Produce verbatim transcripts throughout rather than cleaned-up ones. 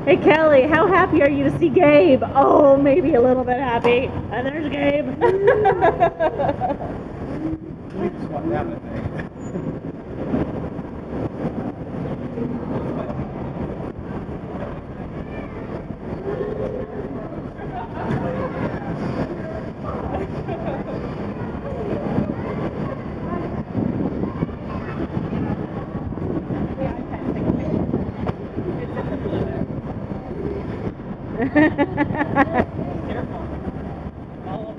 Hey Kelly, how happy are you to see Gabe? Oh, maybe a little bit happy. And there's Gabe. We just want that, I think. Careful. Follow.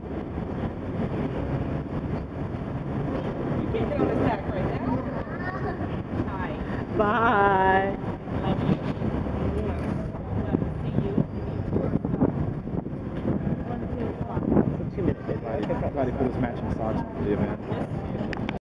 You can't get on his back right now. Hi. Bye. Love you. Love to see you. It's a two minute video. Glad he put his matching socks on for the event.